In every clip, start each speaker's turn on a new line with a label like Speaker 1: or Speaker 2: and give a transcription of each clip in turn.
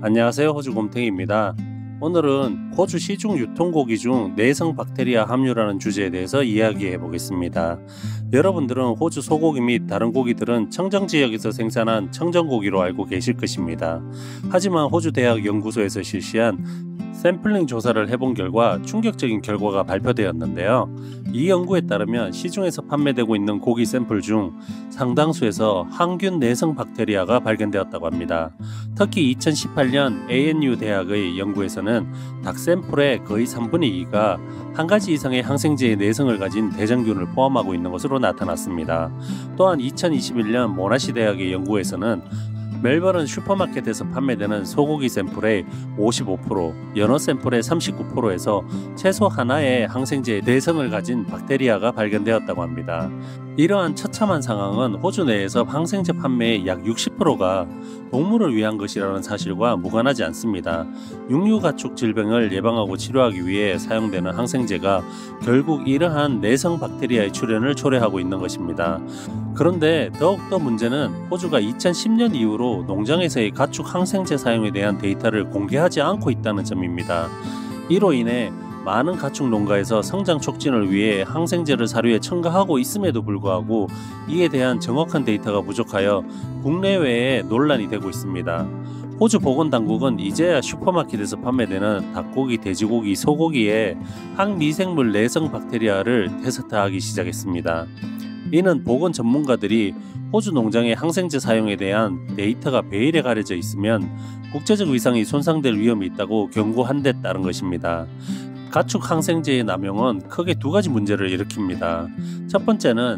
Speaker 1: 안녕하세요. 호주 곰탱이입니다. 오늘은 호주 시중 유통고기 중 내성 박테리아 함유라는 주제에 대해서 이야기해 보겠습니다. 여러분들은 호주 소고기 및 다른 고기들은 청정지역에서 생산한 청정고기로 알고 계실 것입니다. 하지만 호주 대학 연구소에서 실시한 샘플링 조사를 해본 결과 충격적인 결과가 발표되었는데요. 이 연구에 따르면 시중에서 판매되고 있는 고기 샘플 중 상당수에서 항균 내성 박테리아가 발견되었다고 합니다. 특히 2018년 ANU 대학의 연구에서는 닭 샘플의 거의 3분의 2가 한 가지 이상의 항생제의 내성을 가진 대장균을 포함하고 있는 것으로 나타났습니다. 또한 2021년 모나시 대학의 연구에서는 멜버른 슈퍼마켓에서 판매되는 소고기 샘플의 55%, 연어 샘플의 39%에서 채소 하나의 항생제의 내성을 가진 박테리아가 발견되었다고 합니다. 이러한 처참한 상황은 호주 내에서 항생제 판매의 약 60%가 동물을 위한 것이라는 사실과 무관하지 않습니다. 육류가축 질병을 예방하고 치료하기 위해 사용되는 항생제가 결국 이러한 내성 박테리아의 출현을 초래하고 있는 것입니다. 그런데 더욱더 문제는 호주가 2010년 이후로 농장에서의 가축 항생제 사용에 대한 데이터를 공개하지 않고 있다는 점입니다. 이로 인해 많은 가축 농가에서 성장 촉진을 위해 항생제를 사료에 첨가하고 있음에도 불구하고 이에 대한 정확한 데이터가 부족하여 국내외에 논란이 되고 있습니다. 호주 보건당국은 이제야 슈퍼마켓에서 판매되는 닭고기, 돼지고기, 소고기에 항미생물 내성 박테리아를 테스트하기 시작했습니다. 이는 보건 전문가들이 호주 농장의 항생제 사용에 대한 데이터가 베일에 가려져 있으면 국제적 위상이 손상될 위험이 있다고 경고한 데 따른 것입니다. 가축 항생제의 남용은 크게 두 가지 문제를 일으킵니다. 첫 번째는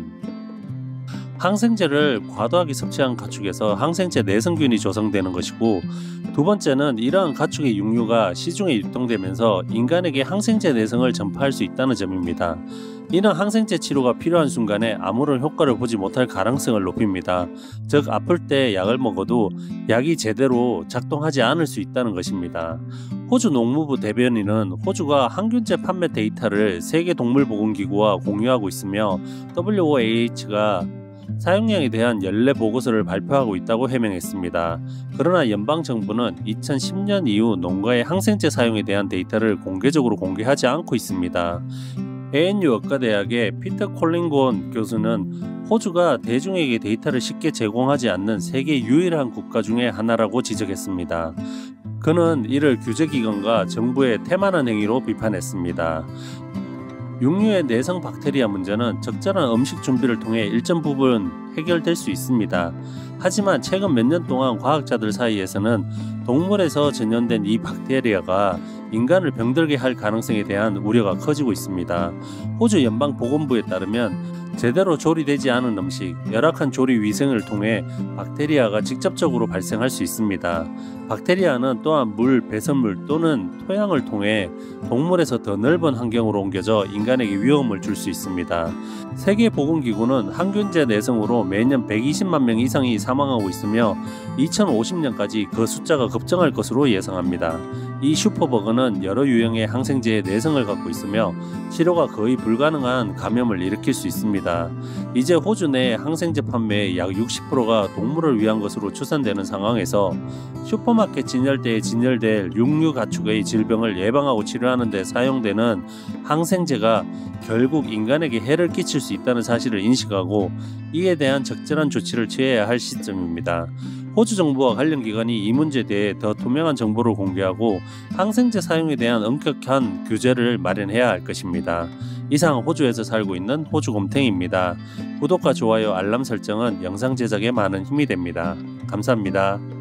Speaker 1: 항생제를 과도하게 섭취한 가축에서 항생제 내성균이 조성되는 것이고, 두 번째는 이러한 가축의 육류가 시중에 유통되면서 인간에게 항생제 내성을 전파할 수 있다는 점입니다. 이는 항생제 치료가 필요한 순간에 아무런 효과를 보지 못할 가능성을 높입니다. 즉, 아플 때 약을 먹어도 약이 제대로 작동하지 않을 수 있다는 것입니다. 호주 농무부 대변인은 호주가 항균제 판매 데이터를 세계동물보건기구와 공유하고 있으며 WOAH가 사용량에 대한 연례 보고서를 발표하고 있다고 해명했습니다. 그러나 연방정부는 2010년 이후 농가의 항생제 사용에 대한 데이터를 공개적으로 공개하지 않고 있습니다. ANU 의과대학의 피터 콜링곤 교수는 호주가 대중에게 데이터를 쉽게 제공하지 않는 세계 유일한 국가 중에 하나라고 지적했습니다. 그는 이를 규제기관과 정부의 태만한 행위로 비판했습니다. 육류의 내성 박테리아 문제는 적절한 음식 준비를 통해 일정 부분 해결될 수 있습니다. 하지만 최근 몇 년 동안 과학자들 사이에서는 동물에서 전염된 이 박테리아가 인간을 병들게 할 가능성에 대한 우려가 커지고 있습니다. 호주 연방보건부에 따르면 제대로 조리되지 않은 음식, 열악한 조리 위생을 통해 박테리아가 직접적으로 발생할 수 있습니다. 박테리아는 또한 물, 배설물 또는 토양을 통해 동물에서 더 넓은 환경으로 옮겨져 인간에게 위험을 줄 수 있습니다. 세계보건기구는 항균제 내성으로 매년 120만 명 이상이 사망하고 있으며 2050년까지 그 숫자가 급증할 것으로 예상합니다. 이 슈퍼버그는 여러 유형의 항생제의 내성을 갖고 있으며 치료가 거의 불가능한 감염을 일으킬 수 있습니다. 이제 호주 내 항생제 판매의 약 60%가 동물을 위한 것으로 추산되는 상황에서 슈퍼마켓 진열대에 진열될 육류 가축의 질병을 예방하고 치료하는 데 사용되는 항생제가 결국 인간에게 해를 끼칠 수 있다는 사실을 인식하고 이에 대한 적절한 조치를 취해야 할 시점입니다. 호주 정부와 관련 기관이 이 문제에 대해 더 투명한 정보를 공개하고 항생제 사용에 대한 엄격한 규제를 마련해야 할 것입니다. 이상 호주에서 살고 있는 호주곰탱이입니다. 구독과 좋아요, 알람 설정은 영상 제작에 많은 힘이 됩니다. 감사합니다.